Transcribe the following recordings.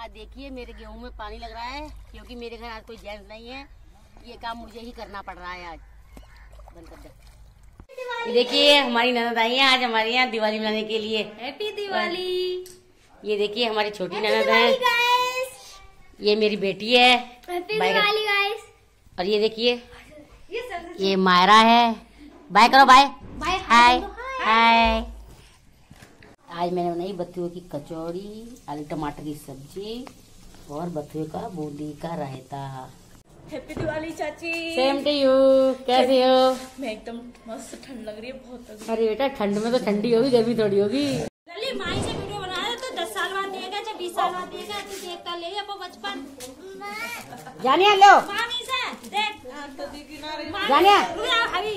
आज देखिए मेरे गेहूं में पानी लग रहा है क्योंकि मेरे घर आज कोई जेंट्स नहीं है। ये काम मुझे ही करना पड़ रहा है आज। बंद कर दे। देखिए हमारी ननद आई है आज हमारे यहाँ दिवाली मनाने के लिए। हैप्पी दिवाली। ये देखिए हमारी छोटी ननद है, ये मेरी बेटी है। Happy Diwali guys. और ये देखिए ये मायरा है। बाय करो, बाय बाय। हाय हाय। आज मैंने बनाई बथुए की कचौड़ी, आलू टमाटर की सब्जी और बथुए का बूंदी का रायता। हैप्पी दिवाली चाची। Same to you. कैसे हो? मैं एकदम मस्त। ठंड लग रही है बहुत। अरे बेटा ठंड में तो ठंडी होगी, गर्मी थोड़ी होगी। माई से वीडियो बना रहे तो 10 साल बाद देगा चाहे 20 साल बाद देगा तो देखता ले अपो बचपन। जानिया लो मामी से देख जानिया अभी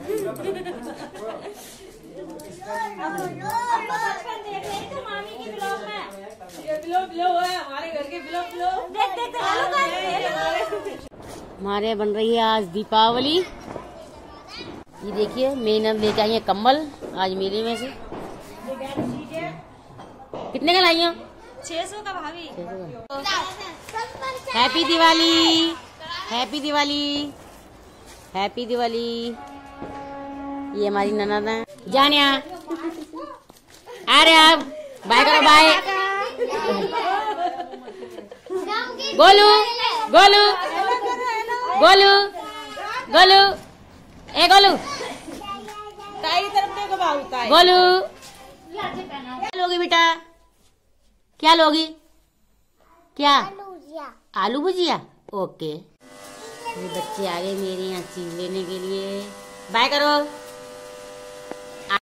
बचपन देख रही तो मामी की ब्लॉग में। ये ब्लॉग है हमारे घर के ब्लॉग। देख देख हमारे बन रही है आज दीपावली। ये देखिए मेरी नंद लेके आई है कम्बल आज मेले में से। कितने का लाई हो? 600 का भाभी। Happy Diwali, happy Diwali, happy Diwali. ये हमारी ननद है जानिया। अरे आप बाय करो, बाय। गोलू गोलू गोलू गोलू ए गोलू गोलू क्या लोगी बेटा? क्या लोगी? क्या? आलू भुजिया। ओके। ये बच्चे आ गए मेरे यहाँ चीज लेने के लिए। बाय करो।